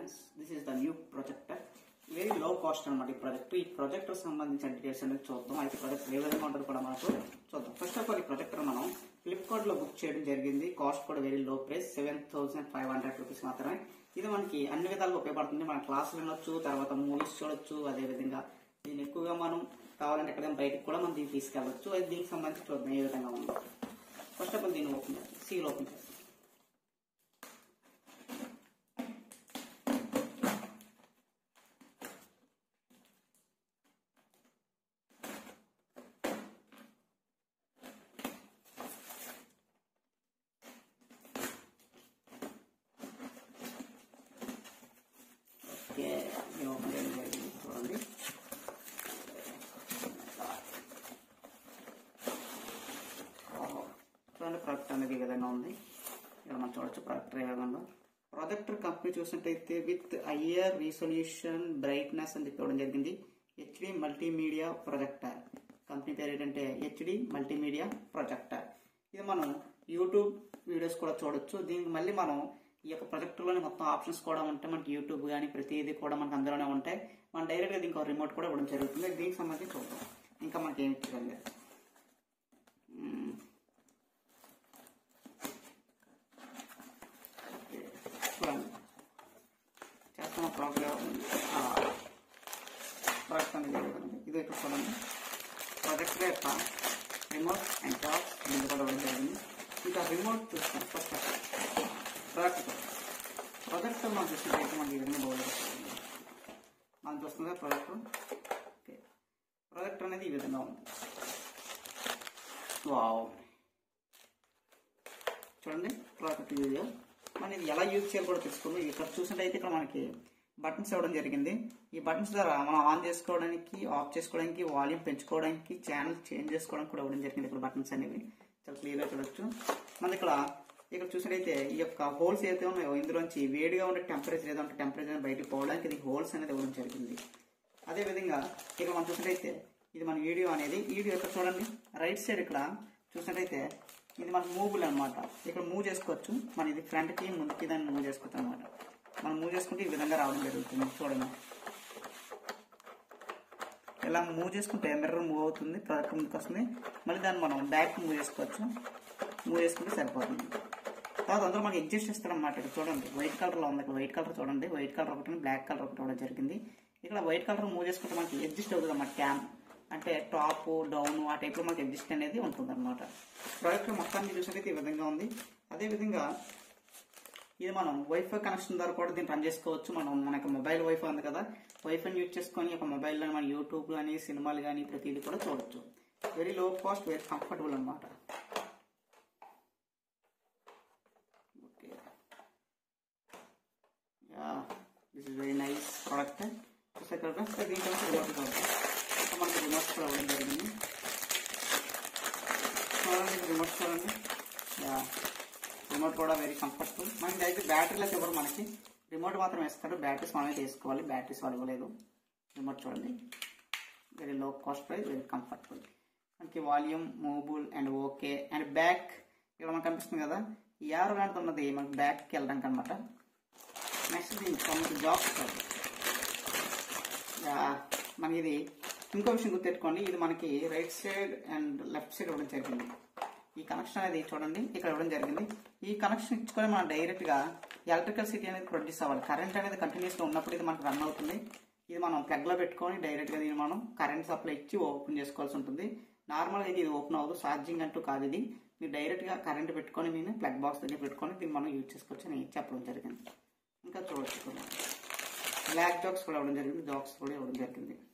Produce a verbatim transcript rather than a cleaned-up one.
friends, this is the new projector. Very low cost అనమాట ఈ project. ఈ projector సంబంధించిన డీటెయిల్స్ అనేది చూద్దాం. అయితే ప్రాజెక్టర్ ఏ విధంగా ఉంటుందో కూడా మనకు చూద్దాం. ఫస్ట్ ఆఫ్ ఆల్ ఈ ప్రాజెక్టర్ మనం ఫ్లిప్కార్ట్ లో బుక్ చేయడం జరిగింది. కాస్ట్ కూడా very low price, seven thousand five hundred rupees మాత్రమే. ఇది మనకి అన్ని విధాలుగా ఉపయోగపడుతుంది. మన క్లాసులు వినొచ్చు, తర్వాత మూవీస్ చూడొచ్చు. అదే విధంగా దీన్ని ఎక్కువగా మనం కావాలంటే ఎక్కడైనా బయటకు కూడా మనం దీన్ని తీసుకెళ్ళవచ్చు. అది దీనికి సంబంధించి చూద్దాం ఏ విధంగా ఉందో. ఫస్ట్ ఆఫ్ ఆల్ దీన్ని ఓపెన్ చేస్తాం, సీల్ ఓపెన్ చేస్తాం. చూడండి, చూడండి ప్రొడక్ట్ అనేది ఈ విధంగా ఉంది. ఇక్కడ మనం చూడొచ్చు ప్రొడక్ట్ ఏ విధంగా ఉందో. ప్రొజెక్టర్ కంపెనీ చూసినట్టయితే విత్ హయ్యర్ రిజల్యూషన్ బ్రైట్నెస్ అని చెప్పడం జరిగింది. HD multimedia projector. కంపెనీ పేరు ఏంటంటే హెచ్డి మల్టీమీడియా ప్రొజెక్టర్. ఇది మనం యూట్యూబ్ వీడియోస్ కూడా చూడొచ్చు. దీనికి మళ్ళీ మనం ఈ యొక్క ప్రొజెక్టర్లోనే మొత్తం ఆప్షన్స్ కూడా ఉంటాయి. మనకి యూట్యూబ్ కానీ ప్రతిదీ కూడా మనకు అందులోనే ఉంటాయి. మనం డైరెక్ట్గా దీనికి రిమోట్ కూడా ఇవ్వడం జరుగుతుంది. దీనికి సంబంధించి చూద్దాం. ఇంకా మనకి ఏమి ఇచ్చారండి, చూడండి చేస్తున్న ప్రోగ్రామ్ ప్రోడక్ట్ అనేది ఇది ఇక్కడ చూడండి. ప్రొజెక్టర్ యొక్క రిమోట్ అండ్ టాప్స్ దీన్ని కూడా ఇవ్వడం జరిగింది. ఇంకా రిమోట్ చూస్తాం. ఫస్ట్ ప్రొజెక్టర్ ప్రొజెక్టర్ మనం చూసినట్టయితే మనకి ఈ విధంగా బౌల్ మనం చూస్తుంది ప్రొజెక్టర్. ఓకే, ప్రొజెక్టర్ అనేది ఈ విధంగా ఉంది. వావ్, చూడండి ప్రొజెక్టర్ వీడియో. మనం ఇది ఎలా యూజ్ చేయాలి కూడా తెలుసుకుందాం. ఇక్కడ చూసినట్టయితే ఇక్కడ మనకి బటన్స్ ఇవ్వడం జరిగింది. ఈ బటన్స్ ద్వారా మనం ఆన్ చేసుకోవడానికి, ఆఫ్ చేసుకోవడానికి, వాల్యూమ్ పెంచుకోవడానికి, ఛానల్ చేంజ్ చేసుకోవడానికి కూడా ఇవ్వడం జరిగింది. ఇక్కడ బటన్స్ అనేవి చాలా క్లియర్గా చూడొచ్చు. మన ఇక్కడ ఇక్కడ చూసినట్టయితే ఈ యొక్క హోల్స్ ఏదైతే ఉన్నాయో ఇందులోంచి వేడిగా ఉండే టెంపరేచర్ ఏదో ఉంటే టెంపరేచర్ బయటకు పోవడానికి ఇది హోల్స్ అనేది ఇవ్వడం జరిగింది. అదేవిధంగా ఇక్కడ మనం చూసినట్టయితే ఇది మన వీడియో అనేది వీడియో ఇక్కడ చూడండి రైట్ సైడ్ ఇక్కడ చూసినట్టయితే ఇది మనకు మూవబుల్ అనమాట. ఇక్కడ మూవ్ చేసుకోవచ్చు. మనం ఇది ఫ్రంట్కి ముందుకి దాన్ని మూవ్ చేసుకోవచ్చు అనమాట. మనం మూవ్ చేసుకుంటే ఈ విధంగా రావడం జరుగుతుంది. చూడండి, ఇలా మూవ్ చేసుకుంటే మిర్రర్ మూవ్ అవుతుంది, ప్రొడక్ట్ ముందుకు వస్తుంది. మళ్ళీ దాన్ని మనం బ్యాక్ మూవ్ చేసుకోవచ్చు. మూవ్ చేసుకుంటే సరిపోతుంది. తర్వాత అందులో మనకి అడ్జస్ట్ చేస్తాడు అనమాట. ఇక్కడ చూడండి వైట్ కలర్లో ఉంది. ఇక్కడ వైట్ కలర్ చూడండి, వైట్ కలర్ ఒకటి, బ్లాక్ కలర్ ఒకటి ఇవ్వడం జరిగింది. ఇక్కడ వైట్ కలర్ మూవ్ చేసుకుంటే మనకి అడ్జస్ట్ అవుతుంది అన్నమాట. క్యామ్ అంటే టాప్ డౌన్ ఆ టైప్లో మనకి అడ్జస్ట్ అనేది ఉంటుంది అనమాట. ప్రోడక్ట్ మొత్తాన్ని చూసినట్లయితే ఈ విధంగా ఉంది. అదేవిధంగా ఇది మనం వైఫై కనెక్షన్ ద్వారా కూడా దీన్ని రన్ చేసుకోవచ్చు. మనం మనకి మొబైల్ వైఫై ఉంది కదా, వైఫైని యూజ్ చేసుకొని ఒక మొబైల్లో మన యూట్యూబ్ కానీ సినిమాలు కానీ ప్రతిదీ కూడా చూడొచ్చు. Very low cost, very comfortable అనమాట. Okay, this is very nice product. దీంట్లో రిమోట్ చూడండి, మనకి రిమోట్ కూడా ఇవ్వడం జరిగింది. చూడండి రిమోట్ చూడండి, రిమోట్ కూడా వెరీ కంఫర్టబుల్. మనకి అయితే బ్యాటరీలకు ఇవ్వరు, మనకి రిమోట్ మాత్రం ఇస్తారు. బ్యాటరీస్ మనమే తీసుకోవాలి, బ్యాటరీస్ వాళ్ళు ఇవ్వలేదు. రిమోట్ చూడండి very low cost price, very comfortable. మనకి volume, movable and okay and back ఇక్కడ మనకు కనిపిస్తుంది కదా, ఈ ఆరు గంట ఉన్నది మనకి బ్యాక్కి వెళ్ళడానికి అనమాట. నెక్స్ట్ దీనికి మనకి జాబ్స్ మనకి ఇది ఇంకో విషయం గుర్తెట్టుకోండి, ఇది మనకి right side and left side ఇవ్వడం జరిగింది. ఈ కనెక్షన్ అనేది చూడండి ఇక్కడ ఇవ్వడం జరిగింది. ఈ కనెక్షన్ ఇచ్చుకొని మనం డైరెక్ట్ గా ఎలక్ట్రికల్ సిటీ అనేది ప్రొడ్యూస్ అవ్వాలి. కరెంట్ అనేది కంటిన్యూస్ గా ఉన్నప్పుడు ఇది మనకు రన్ అవుతుంది. ఇది మనం ప్లగ్ లో పెట్టుకొని డైరెక్ట్ గా దీన్ని మనం కరెంట్ సప్లై ఇచ్చి ఓపెన్ చేసుకోవాల్సి ఉంటుంది. నార్మల్ గా ఇది ఓపెన్ అవ్వదు, ఛార్జింగ్ అంటూ కాదు. ఇది మీరు డైరెక్ట్ గా కరెంట్ పెట్టుకొని నేను ప్లగ్ బాక్స్ దగ్గర పెట్టుకొని దీన్ని మనం యూజ్ చేసుకోవచ్చు అని చెప్పడం జరిగింది. ఇంకా చూడొచ్చు బ్లాక్ జాక్స్ కూడా ఇవ్వడం జరిగింది, జాక్స్ కూడా ఇవ్వడం జరిగింది.